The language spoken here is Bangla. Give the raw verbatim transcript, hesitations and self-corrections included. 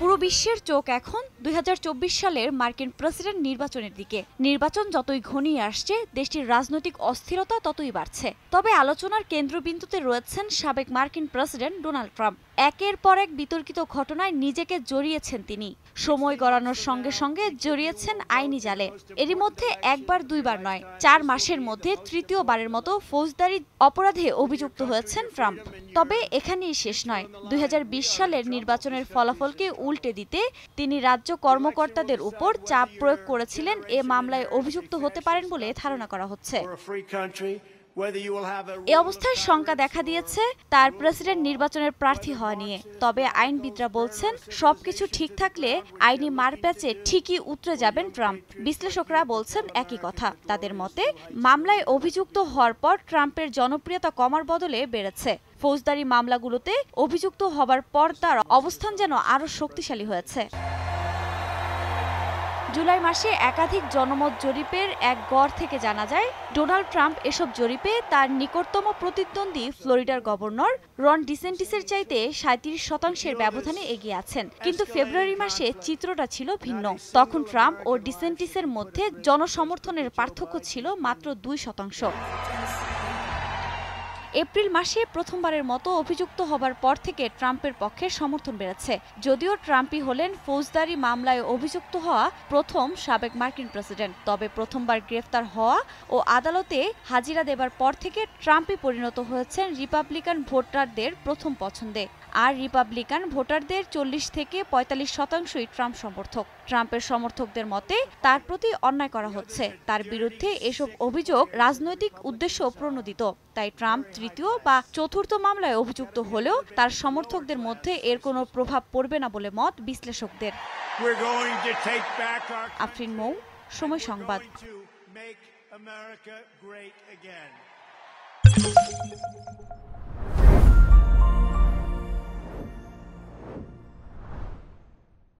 পুরো বিশ্বের চোখ এখন দুই হাজার চব্বিশ সালের মার্কিন প্রেসিডেন্ট নির্বাচনের দিকে। নির্বাচন যতই ঘনিয়ে আসছে, দেশটির রাজনৈতিক অস্থিরতা ততই বাড়ছে। তবে আলোচনার কেন্দ্রবিন্দুতে রয়েছেন সাবেক মার্কিন প্রেসিডেন্ট ডোনাল্ড ট্রাম্প। একের পর এক বিতর্কিত ঘটনায় নিজেকে জড়িয়েছেন তিনি। সময় গড়ানোর সঙ্গে সঙ্গে জড়িয়েছেন আইনি জালে। এরই মধ্যে একবার দুইবার নয়, চার মাসের মধ্যে তৃতীয়বারের মতো ফৌজদারি অপরাধে অভিযুক্ত হয়েছেন ট্রাম্প। তবে এখানেই শেষ নয়। দুই হাজার বিশ সালের নির্বাচনের ফলাফলকে উল্টে দিতে তিনি রাজ্য কর্মকর্তাদের উপর চাপ প্রয়োগ করেছিলেন। এ মামলায় অভিযুক্ত হতে পারেন বলে ধারণা করা হচ্ছে। এ অবস্থায় শঙ্কা দেখা দিয়েছে তার প্রেসিডেন্ট নির্বাচনের প্রার্থী হওয়া নিয়ে। তবে আইনবিদরা বলছেন, সবকিছু ঠিক থাকলে আইনি মারপ্যাচে ঠিকই উতরে যাবেন ট্রাম্প। বিশ্লেষকরা বলছেন একই কথা। তাদের মতে, মামলায় অভিযুক্ত হওয়ার পর ট্রাম্পের জনপ্রিয়তা কমার বদলে বেড়েছে। ফৌজদারি মামলাগুলোতে অভিযুক্ত হবার পর তার অবস্থান যেন আরও শক্তিশালী হয়েছে। জুলাই মাসে একাধিক জনমত জরিপের এক গড় থেকে জানা যায়, ডোনাল্ড ট্রাম্প এসব জরিপে তার নিকটতম প্রতিদ্বন্দ্বী ফ্লোরিডার গভর্নর রন ডিসেন্টিসের চাইতে সাঁত্রিশ শতাংশের ব্যবধানে এগিয়ে আছেন। কিন্তু ফেব্রুয়ারি মাসে চিত্রটা ছিল ভিন্ন। তখন ট্রাম্প ও ডিসেন্টিসের মধ্যে জনসমর্থনের পার্থক্য ছিল মাত্র দুই শতাংশ। এপ্রিল মাসে প্রথমবারের মতো অভিযুক্ত হবার পর থেকে ট্রাম্পের পক্ষে সমর্থন বেড়েছে। যদিও ট্রাম্পই হলেন ফৌজদারি মামলায় অভিযুক্ত হওয়া প্রথম সাবেক মার্কিন প্রেসিডেন্ট। তবে প্রথমবার গ্রেফতার হওয়া ও আদালতে হাজিরা দেবার পর থেকে ট্রাম্পই পরিণত হয়েছেন রিপাবলিকান ভোটারদের প্রথম পছন্দে। আর রিপাবলিকান ভোটারদের চল্লিশ থেকে পঁয়তাল্লিশ শতাংশই ট্রাম্প সমর্থক। ট্রাম্পের সমর্থকদের মতে তার প্রতি অন্যায় করা হচ্ছে। তার বিরুদ্ধে এসব অভিযোগ রাজনৈতিক উদ্দেশ্য প্রণোদিত। তাই ট্রাম্প তৃতীয় বা চতুর্থ মামলায় অভিযুক্ত হলেও তার সমর্থকদের মধ্যে এর কোনো প্রভাব পড়বে না বলে মত বিশ্লেষকদের। আফরিন মৌ, সময় সংবাদ।